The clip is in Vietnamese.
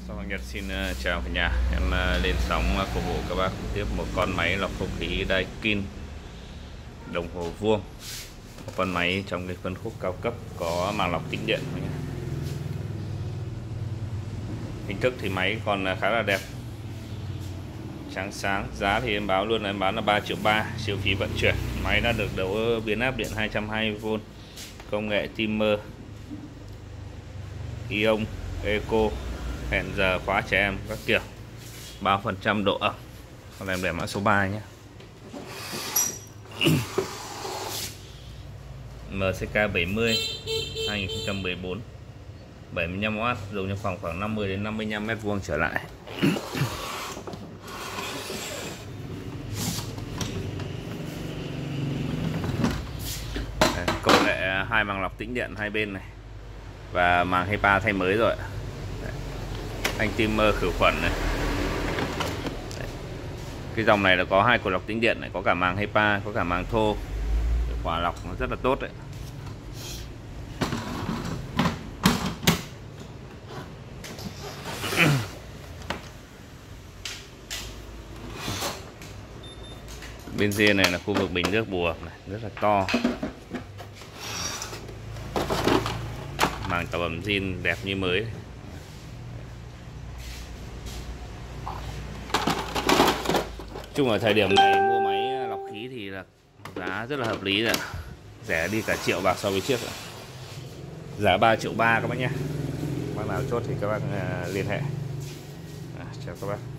Sau Hoàng Nhật xin chào cả nhà. Em lên sóng phục vụ các bác tiếp một con máy lọc không khí Daikin đồng hồ vuông, một con máy trong cái phân khúc cao cấp có màng lọc tĩnh điện. Hình thức thì máy còn khá là đẹp, trắng sáng. Giá thì em báo luôn là em bán là 3,3 triệu, siêu phí vận chuyển. Máy đã được đấu biến áp điện 220V, công nghệ timer ion eco, hẹn giờ, khóa trẻ em các kiểu, bao phần trăm độ ẩm. Còn em để mã số 3 nhé. MCK 70 2014, 75W, dùng trong phòng khoảng 50 đến 55 m² trở lại. Công nghệ hai màng lọc tĩnh điện hai bên này, và màng HEPA thay mới rồi. Thanh timer khử khuẩn này. Cái dòng này là có hai cột lọc tĩnh điện này, có cả màng HEPA, có cả màng thô. Quả lọc nó rất là tốt đấy. Bên dưới này là khu vực bình nước bùa này, rất là to. Màng tạo ẩm zin đẹp như mới. Chung ở thời điểm này mua máy lọc khí thì là giá rất là hợp lý rồi, rẻ đi cả triệu bạc so với trước rồi. Giá 3,3 triệu các bác nhé. Bác nào chốt thì các bác liên hệ. Chào các bác.